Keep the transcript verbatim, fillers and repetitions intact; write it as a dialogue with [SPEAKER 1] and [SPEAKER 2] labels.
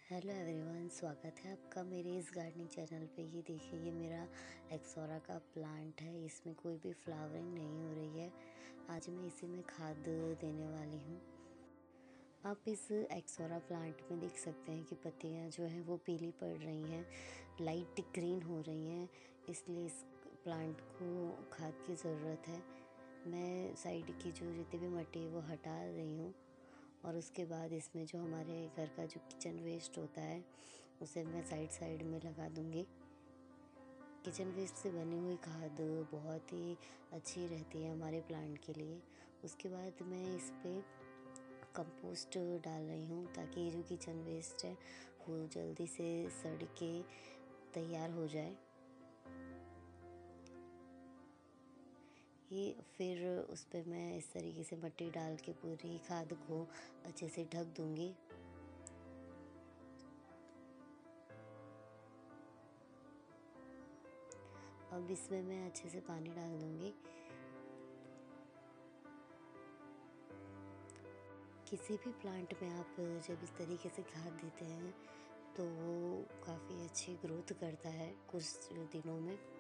[SPEAKER 1] Hello everyone, स्वागत है आपका मेरे इस गार्डनिंग चैनल पे। ये देखिए, ये मेरा एक्सोरा का प्लांट है। इसमें कोई भी फ्लावरिंग नहीं हो रही है। आज मैं इसी में खाद देने वाली हूँ। आप इस एक्सोरा प्लांट में देख सकते हैं कि पत्तियाँ जो हैं वो पीली पड़ रही हैं, लाइट ग्रीन हो रही हैं। इसलिए इस प्लांट को खाद की ज़रूरत है। मैं साइड की जो जितनी भी मिट्टी है वो हटा रही हूँ और उसके बाद इसमें जो हमारे घर का जो किचन वेस्ट होता है उसे मैं साइड साइड में लगा दूँगी। किचन वेस्ट से बनी हुई खाद बहुत ही अच्छी रहती है हमारे प्लांट के लिए। उसके बाद मैं इस पे कंपोस्ट डाल रही हूँ ताकि ये जो किचन वेस्ट है वो जल्दी से सड़ के तैयार हो जाए। ये फिर उस पे मैं इस तरीके से मिट्टी डाल के पूरी खाद को अच्छे से ढक दूँगी। अब इसमें मैं अच्छे से पानी डाल दूँगी। किसी भी प्लांट में आप जब इस तरीके से खाद देते हैं तो वो काफ़ी अच्छी ग्रोथ करता है कुछ दिनों में।